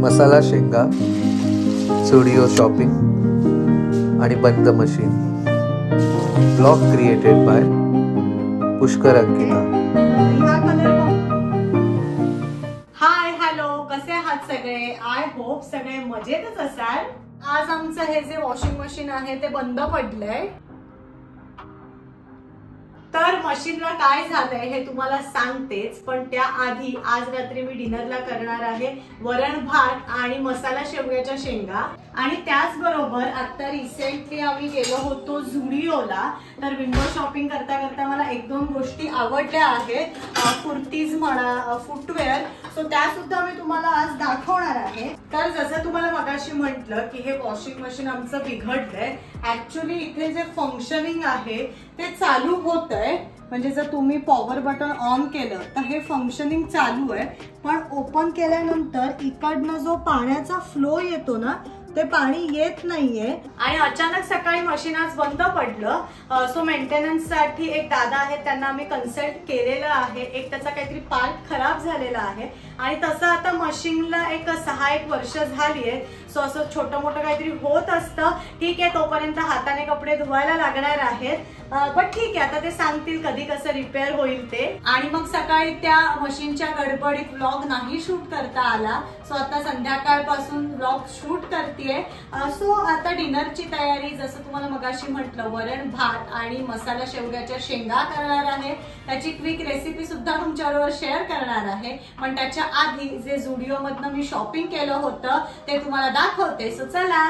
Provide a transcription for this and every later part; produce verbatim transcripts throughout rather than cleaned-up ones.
मसाला शेंगा, studio shopping आणि बंद machine. Blog created by Pushkar Ankita. Hi hello, कसे आहात सगळे? आय होप सगळे मजेतच असाल. आज आमचं हे जे वॉशिंग मशीन आहे ते बंद पडलंय. तर मशीनला काय झालंय हे तुम्हाला सांगतेच, पण त्याआधी आज रात्री मी डिनरला करणार आहे वरण भात आणि मसाला शेवग्याच्या शेंगा. आणि त्याचबरोबर आता रिसेंटली आम्ही गेलो होतो झुडिओला. तर विंडो शॉपिंग करता करता मला एक दोन गोष्टी आवडल्या आहेत, कुर्तीज म्हणा, फुटवेअर. सो त्या सुद्धा मी तुम्हाला आज दाखवणार आहे. तर जसं तुम्हाला मगाशी म्हटलं की हे वॉशिंग मशीन आमचं बिघडलंय. ऍक्च्युली इथे जे फंक्शनिंग आहे ते चालू होतंय, म्हणजे जर तुम्ही पॉवर बटन ऑन केलं तर हे फंक्शनिंग चालू आहे. पण ओपन केल्यानंतर इकडनं जो पाण्याचा फ्लो येतो ना ते पाणी येत नाहीये. आणि अचानक सकाळी मशीन आज बंद पडलं. सो मेंटेनन्स साठी एक दादा आहेत, त्यांना आम्ही कन्सल्ट केलेलं आहे. एक त्याचा काहीतरी पार्ट खराब झालेला आहे आणि तसं आता मशीनला एक सहा एक वर्ष झाली आहे. सो असं छोटं मोठं काहीतरी होत असतं. ठीक आहे, तोपर्यंत हाताने कपडे धुवायला लागणार आहेत. पण ठीक आहे, आता ते सांगतील कधी कसं रिपेअर होईल ते. आणि मग सकाळी त्या मशीनच्या गडबडीत व्लॉग नाही शूट करता आला. सो आता संध्याकाळपासून व्लॉग शूट करते. सो आता डिनरची तयारी, जसं तुम्हाला मगाशी म्हटलं, वरण भात आणि मसाला शेवग्याच्या शेंगा करणार आहे. त्याची क्विक रेसिपी सुद्धा तुमच्याबरोबर शेअर करणार आहे. पण त्याच्या आधी जे झुडिओ मधनं मी शॉपिंग केलं होतं ते तुम्हाला दाखवते. सो चला.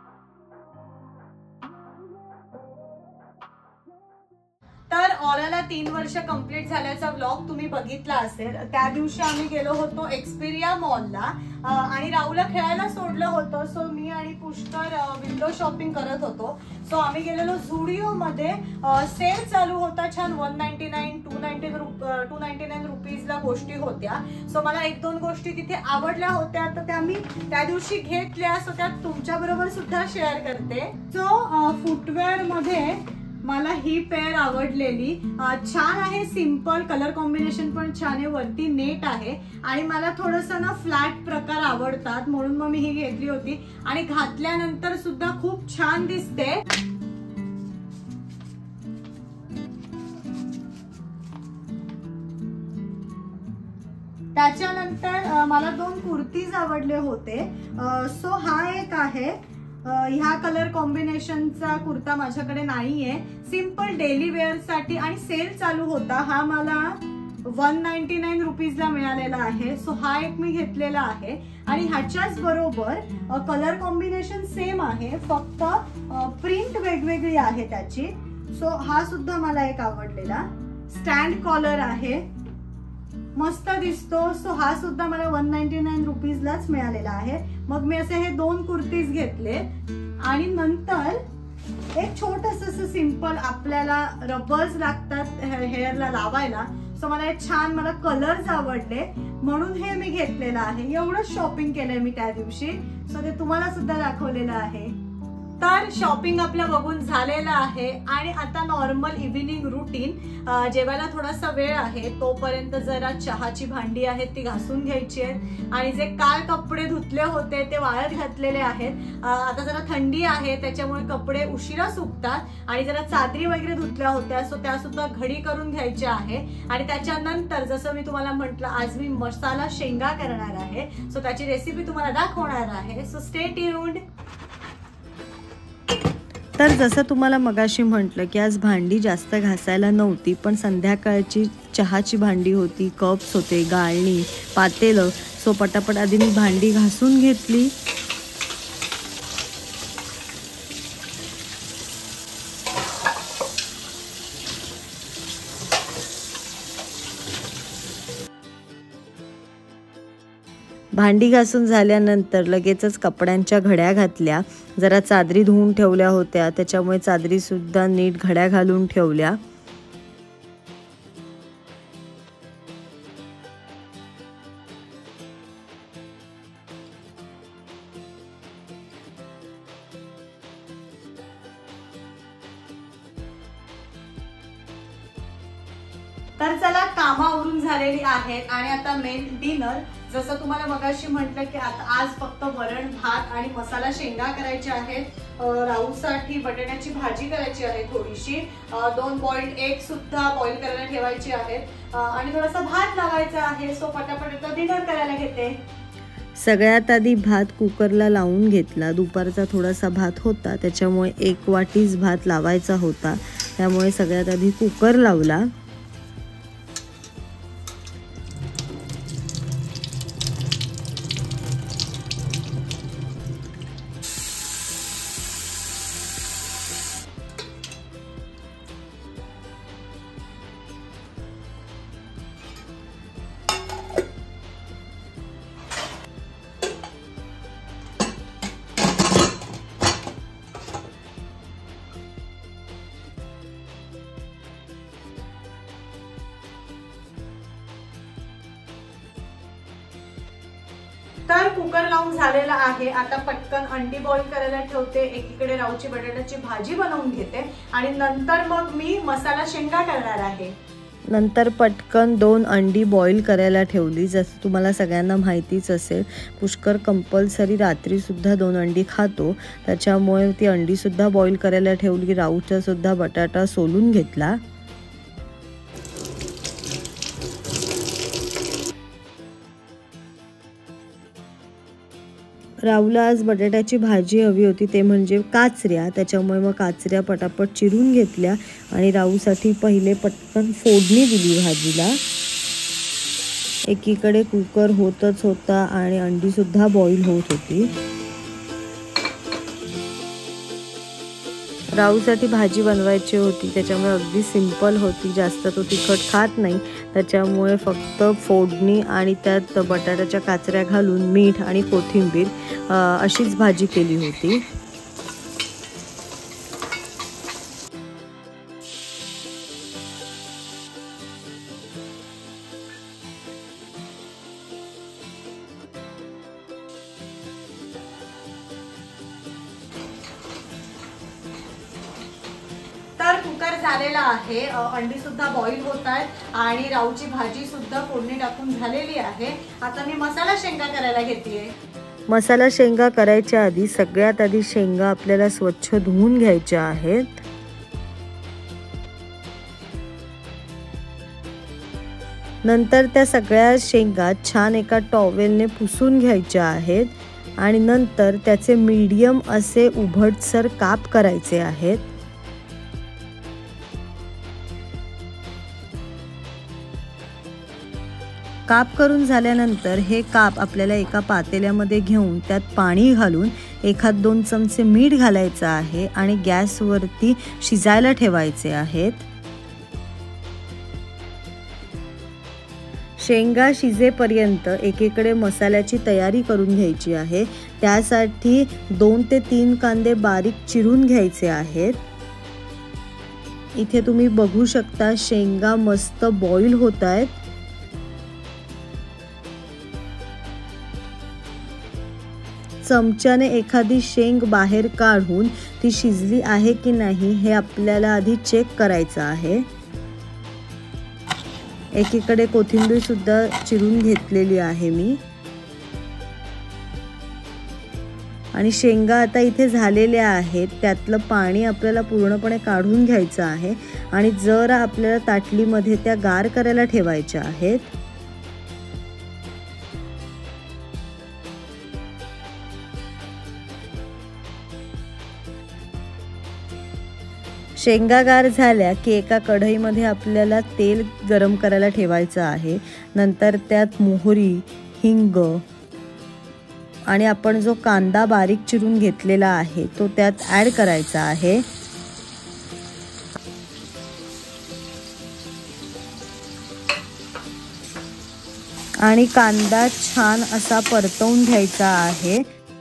तर ऑराला तीन वर्ष कंप्लीट झाल्याचा व्लॉग तुम्ही बघितला असेल. त्या दिवशी आम्ही गेलो होतो एक्सपिरिया मॉलला आणि राहुलला खेळायला सोडलं होतं. सो मी आणि पुष्कर विंडो शॉपिंग करत होतो. सो आम्ही गेलेलो झुडिओ मध्ये. सेल चालू होता छान. One ninety nine two ninety two ninety nine रुपीजला गोष्टी होत्या. सो मला एक दोन गोष्टी तिथे आवडल्या होत्या, तर त्या मी त्या दिवशी घेतल्या. सो त्या तुमच्या बरोबर सुद्धा शेअर करते. सो फुटवेअर मध्ये मला ही पेअर आवडलेली. छान आहे, सिंपल कलर कॉम्बिनेशन पण छान आहे, वरती नेट आहे. आणि मला थोडंसं ना फ्लॅट प्रकार आवडतात म्हणून मग मी ही घेतली होती. आणि घातल्यानंतर सुद्धा खूप छान दिसते. त्याच्यानंतर मला दोन कुर्तीज आवडले होते. सो हा एक आहे, ह्या कलर कॉम्बिनेशनचा कुर्ता माझ्याकडे नाहीये. सिंपल डेली वेअर साठी आणि सेल चालू होता. हा मला वन नाईन्टी नाईन रुपीजला मिळालेला आहे. सो हा एक मी घेतलेला आहे. आणि ह्याच्याच बरोबर कलर कॉम्बिनेशन सेम आहे, फक्त प्रिंट वेगवेगळी आहे त्याची. सो हा सुद्धा मला एक आवडलेला. स्टँड कॉलर आहे, मस्त दिसतो. सो हा सुद्धा मला वन नाईन्टी नाईन रुपीजलाच मिळालेला आहे. मग मी असे हे दोन कुर्तीज घेतले. आणि नंतर एक छोटंसं सिंपल, आपल्याला रबर्स लागतात हेअरला लावायला. सो मला हे छान, मला कलर्स आवडले म्हणून हे मी घेतलेलं आहे. एवढंच शॉपिंग केलंय मी त्या दिवशी. सो ते तुम्हाला सुद्धा दाखवलेलं आहे. तर शॉपिंग आपलं बघून झालेलं आहे. आणि आता नॉर्मल इव्हिनिंग रुटीन, जेवायला थोडासा वेळ आहे तोपर्यंत जरा चहाची भांडी आहेत ती घासून घ्यायची आहेत. आणि जे काल कपडे धुतले होते ते वाळत घातलेले आहेत. आता जरा थंडी आहे त्याच्यामुळे कपडे उशिरा सुकतात. आणि जरा चादरी वगैरे धुतल्या होत्या, सो त्या सुद्धा घडी करून घ्यायच्या आहे. आणि त्याच्यानंतर जसं मी तुम्हाला म्हटलं, आज मी मसाला शेंगा करणार आहे. सो त्याची रेसिपी तुम्हाला दाखवणार आहे. So stay tuned. तर जसं तुम्हाला मगाशी म्हटलं की आज भांडी जास्त घासायला नव्हती, पण संध्याकाळची चहाची भांडी होती, कप्स होते, गाळणी, पातेलं. सो पटापट आधी मी भांडी घासून घेतली. भांडी घासून झाल्यानंतर लगेचच कपड्यांच्या घड्या घातल्या. जरा चादरी धुवून ठेवल्या होत्या त्याच्यामुळे चादरी सुद्धा नीट घड्या घालून ठेवल्या. तर चला, कामावरून झालेली आहेत आणि आता मेन डिनर. जसं तुम्हाला मगाशी म्हटलं की आता आज फक्त वरण भात आणि मसाला शेंगा करायचे आहेत. राऊसाठी बटाट्याची भाजी करायची आहे थोडीशी, दोन बॉइल्ड एग सुद्धा बॉईल करायला ठेवायची आहेत आणि थोडासा भात लावायचा आहे. सो पटापट डिनर करायला घेते. सगळ्यात आधी भात कुकरला लावून घेतला. दुपारचा थोडासा भात होता त्याच्यामुळे एक वाटीच भात लावायचा होता, त्यामुळे सगळ्यात आधी कुकर लावला. तर कुकर लावून झालेला आहे. आता पटकन अंडी बॉईल करायला ठेवते. एकीकडे राऊची बटाट्याची भाजी बनवून घेते आणि नंतर मग मी मसाला शेंगा करणार आहे. नंतर पटकन दोन अंडी बॉईल करायला ठेवली. जसं तुम्हाला सगळ्यांना माहितीच असेल, पुष्कर कंपल्सरी रात्रीसुद्धा दोन अंडी खातो, त्याच्यामुळे ती अंडीसुद्धा बॉईल करायला ठेवली. राऊचा सुद्धा बटाटा सोलून घेतला. राऊला आज बटाट्याची भाजी हवी होती, ते म्हणजे काचऱ्या, त्याच्यामुळे मग काचऱ्या पटापट चिरून घेतल्या आणि राऊसाठी पहिले पटकन फोडणी दिली भाजीला. एकीकडे कुकर होतच होता आणि अंडीसुद्धा बॉईल होत होती. राऊसाठी भाजी बनवायची होती, त्याच्यामुळे अगदी सिंपल होती. जास्त तो तिखट खात नाही, त्याच्यामुळे फक्त फोडणी आणि त्यात बटाट्याच्या काचऱ्या घालून मीठ आणि कोथिंबीर अशीच भाजी केली होती. तर कुकर झालेला आहे, अंडी सुद्धा बॉईल होत आहेत आणि राऊची भाजी सुद्धा फोडणी टाकून झालेली आहे. आता मी मसाला शेंगा करायला घेतेय. मसाला शेंगा करायच्या आधी सगळ्यात आधी शेंगा आपल्याला स्वच्छ धुवून घ्यायच्या आहेत. नंतर त्या सगळ्या शेंगा छान एका टॉवेलने पुसून घ्यायच्या आहेत आणि नंतर त्याचे मीडियम असे उभटसर काप करायचे आहेत. काप करून झाल्यानंतर हे काप आपल्याला एका पातेल्यामध्ये घेऊन त्यात पाणी घालून एखाद दोन चमचे मीठ घालायचं आहे आणि गॅसवरती शिजायला ठेवायचे आहेत. शेंगा शिजेपर्यंत एकीकडे मसाल्याची तयारी करून घ्यायची आहे. त्यासाठी दोन ते तीन कांदे बारीक चिरून घ्यायचे आहेत. इथे तुम्ही बघू शकता शेंगा मस्त बॉईल होत आहेत. चमच्याने एखादी शेंग बाहेर काढून ती शिजली आहे की नाही हे आपल्याला आधी चेक करायचं आहे. एकीकडे कोथिंबीर सुद्धा चिरून घेतलेली आहे मी आणि शेंगा आता इथे झालेल्या आहेत. त्यातलं पाणी आपल्याला पूर्णपणे काढून घ्यायचं आहे आणि जरा आपल्याला ताटलीमध्ये त्या गार करायला ठेवायच्या आहेत. शेंगा गार झाल्या की एका कढईमध्ये आपल्याला तेल गरम करायला ठेवायचं आहे. नंतर त्यात मोहरी, हिंग आणि आपण जो कांदा बारीक चिरून घेतलेला आहे तो त्यात ॲड करायचा आहे. आणि कांदा छान असा परतवून घ्यायचा आहे.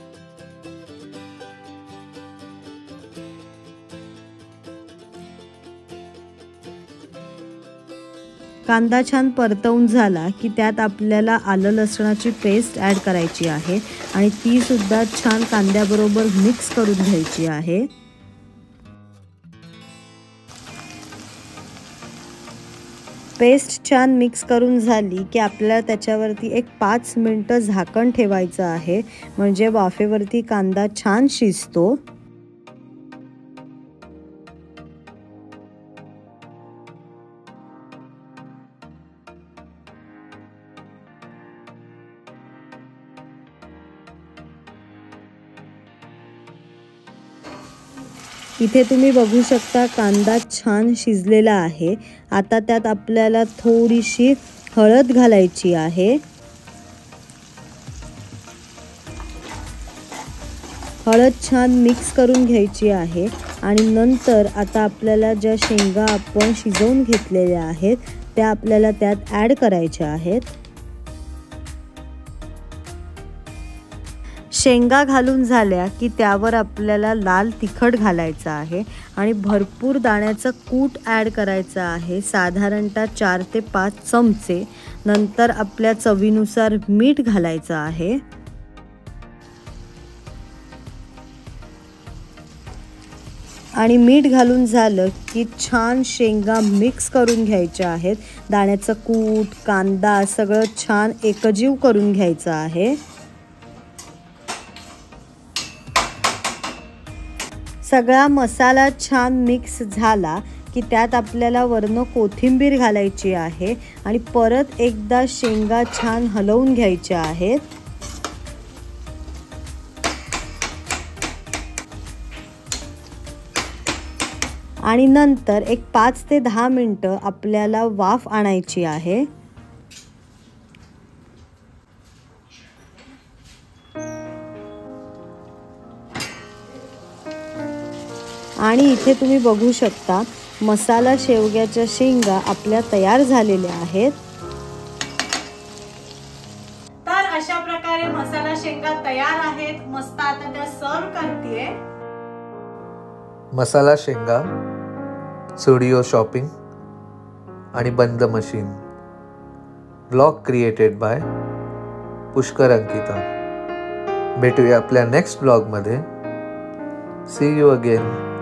कांदा छान परतवून झाला की त्यात आपल्याला आलं लसणाची पेस्ट ॲड करायची आहे आणि ती सुद्धा छान कांद्याबरोबर मिक्स करून घ्यायची आहे. पेस्ट छान मिक्स करून झाली की आपल्याला त्याच्यावरती एक पाच मिनटं झाकण ठेवायचं आहे, म्हणजे वाफेवरती कांदा छान शिजतो. इथे तुम्ही बघू शकता कांदा छान शिजलेला आहे. आता त्यात आपल्याला थोडीशी हळद घालायची आहे. हळद छान मिक्स करून घ्यायची आहे आणि नंतर आता आपल्याला ज्या शेंगा आपण शिजवून घेतलेल्या आहेत त्या आपल्याला त्यात ॲड करायच्या आहेत. शेंगा घालून झाल्या की त्यावर आपल्याला लाल तिखट घालायचं आहे आणि भरपूर दाण्याचं कूट ॲड करायचं आहे, साधारणतः चार ते पाच चमचे. नंतर आपल्या चवीनुसार मीठ घालायचं आहे. आणि मीठ घालून झालं की छान शेंगा मिक्स करून घ्यायच्या आहेत. दाण्याचं कूट, कांदा सगळं छान एकजीव करून घ्यायचं आहे. सगळा मसाला छान मिक्स झाला की त्यात आपल्याला वरनं कोथिंबीर घालायची आहे आणि परत एकदा शेंगा छान हलवून घ्यायच्या आहेत. आणि नंतर एक पाच ते दहा मिनटं आपल्याला वाफ आणायची आहे. आणि इथे तुम्ही बघू शकता मसाला शेवग्याच्या शेंगा आपल्या तयार झालेल्या आहेत. तर अशा प्रकारे मसाला शेंगा तयार आहेत. मस्त आता त्या सर्व करतेय. मसाला शेंगा, स्टुडिओ शॉपिंग आणि बंद machine. Blog created by Pushkar Ankita. भेटूया आपल्या नेक्स्ट ब्लॉगमध्ये. See you again.